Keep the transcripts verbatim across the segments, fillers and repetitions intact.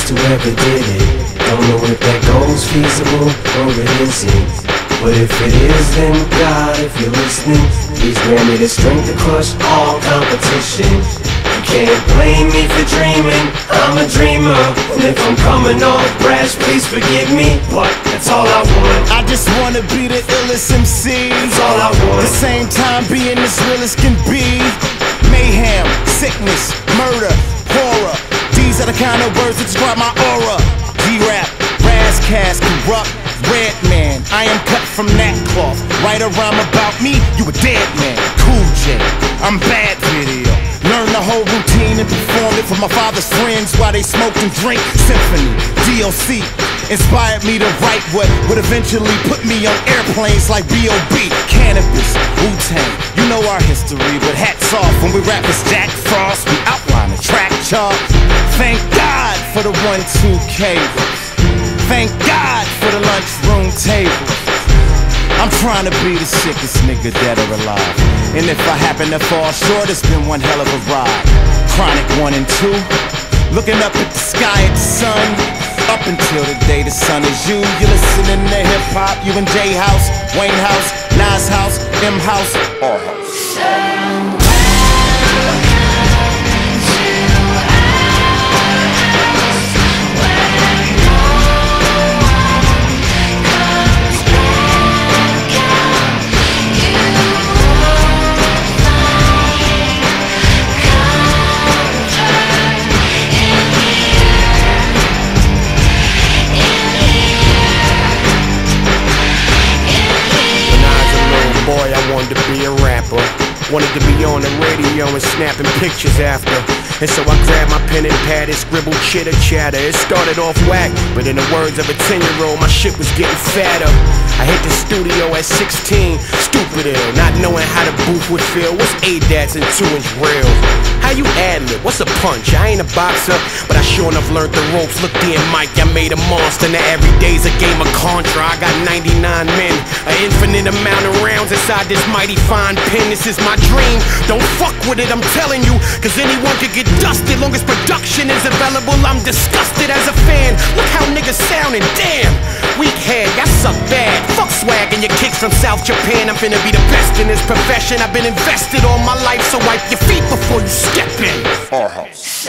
best who ever did it. Don't know if that goal's feasible or it isn't, but if it is, then God, if you're listening, please grant me the strength to crush all competition. You can't blame me for dreaming, I'm a dreamer, and if I'm coming off brash, please forgive me, but that's all I want. I just wanna be the illest M C. That's all I want. At the same time being as real as can be. Mayhem, sickness, murder, horror. These are the kind of words that describe my aura. G-Rap, Razzcast, corrupt, red man. I am cut from that cloth. Write a rhyme about me, you a dead man. Cool J, I'm bad video. Learn the whole routine and perform it for my father's friends while they smoked and drink. Symphony, D L C inspired me to write what would eventually put me on airplanes like B O B Cannabis, Wu-Tang, you know our history, but hats off when we rap as Jack Frost. We outline the track chart. Thank God for the one two cables. Thank God for the lunchroom table. I'm trying to be the sickest nigga dead or alive, and if I happen to fall short, it's been one hell of a ride. Chronic one and two, looking up at the sky at the sun, up until the day the sun is you. You're listening to hip hop, you and J House, Wayne House, Nas House, M House, R House. Wanted to be a rapper, wanted to be on the radio and snapping pictures after. And so I grabbed my pen and pad and scribbled chitter chatter. It started off whack, but in the words of a ten year old, my shit was getting fatter. I hit the studio at sixteen, stupid ill, not knowing how the booth would feel. What's A D A Ts and two inch reels? How you ad-lib? What's a punch? I ain't a boxer, but I sure enough learned the ropes. Look, D and Mike, I made a monster. Now every day's a game of Contra. I got ninety-nine men, an infinite amount of rounds inside this mighty fine pen. This is my dream. Don't fuck with it, I'm telling you, cause anyone could get dusted. Long as production is available, I'm disgusted as a fan. Look how niggas sounding, damn. Weak head, y'all suck bad. Fuck swag and your kicks from South Japan. I'm finna be the best in this profession. I've been invested all my life, so wipe your feet before you step in. Our house.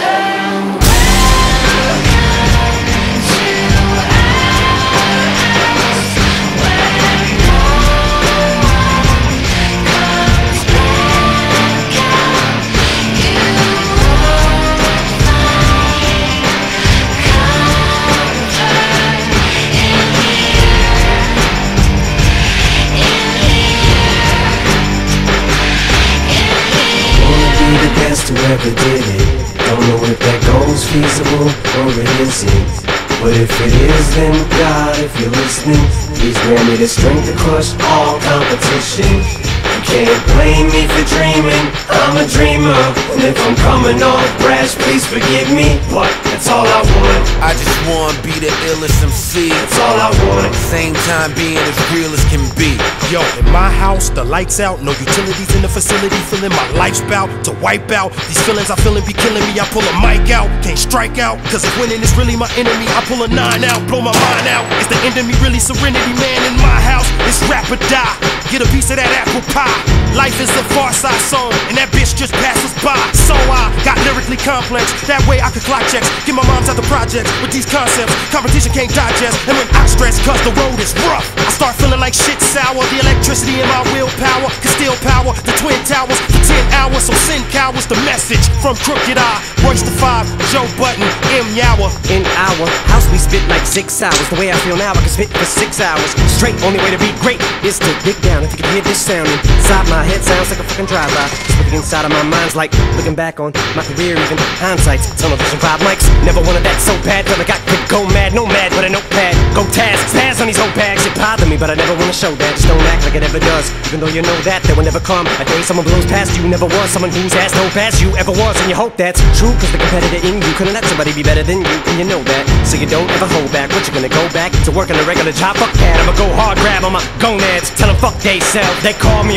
Who ever did it. Don't know if that goal's feasible or it isn't, but if it is, then God, if you're listening, please grant me the strength to crush all competition. You can't blame me for dreaming, I'm a dreamer, and if I'm coming off brash, please forgive me, but that's all I want. I just wanna be the illest M C. That's all I want. At the same time being as real as can be. Yo, in my house, the lights out, no utilities in the facility, feeling my life's bout to wipe out. These feelings I feelin' be killing me, I pull a mic out, can't strike out, cause if winning is really my enemy, I pull a nine out, blow my mind out. Is the end of me really serenity, man, in my house? It's rap or die, get a piece of that apple pie. Life is a far side song, and that bitch just passes by. So I got lyrically complex, that way I could clock checks, get my moms out the projects with these concepts, competition can't digest. And when I stress cause the road is rough, I start feeling like shit sour. The electricity in my willpower can still power the twin towers for ten hours. So send cowards the message from Crooked Eye, Royce the Five, Joe Button, M Yower. In our house we spit like six hours. The way I feel now I can spit for six hours straight. Only way to be great is to dig down. If you can hear this sounding inside my head, sounds like a fucking drive-by. Just looking inside of my mind's like looking back on my career, even hindsight's tunnel vision. Five mics, never wanted that so bad, till I got to go mad. No mad, but a notepad, go Taz, spaz on these whole bags. It bother me, but I never wanna show that. Just don't act like it ever does, even though you know that there will never come a day someone blows past you. Never was someone whose ass no past you ever was, and you hope that's true, cause the competitor in you couldn't let somebody be better than you, and you know that. So you don't ever hold back. What, you gonna go back to working a regular job? Fuck that, I'ma go hard, grab on my gonads, tell them fuck they self. They call me a wiggle like when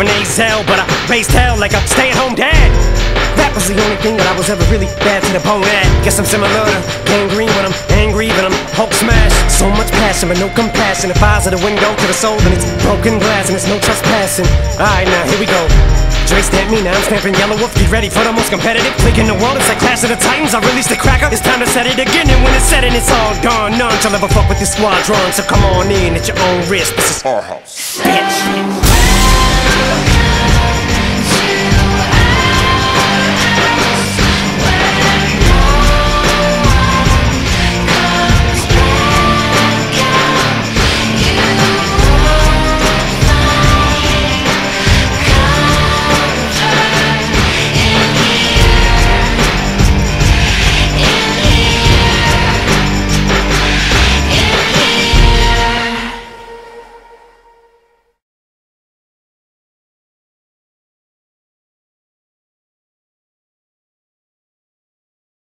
an A-Zell, but I raised hell like a stay-at-home dad. That was the only thing that I was ever really bad to the bone at. Guess I'm similar to gangrene when I'm angry, but I'm Hulk smash. So much passion, but no compassion. If eyes are the window to the soul, then it's broken glass and it's no trespassing. Alright, now here we go. Dre stamped me, now I'm stamping Yellow Wolf. Get ready for the most competitive click in the world. It's like Clash of the Titans. I released the cracker. It's time to set it again, and when it's set and it's all done, none shall ever fuck with this squadron. So come on in at your own risk. This is our house, bitch.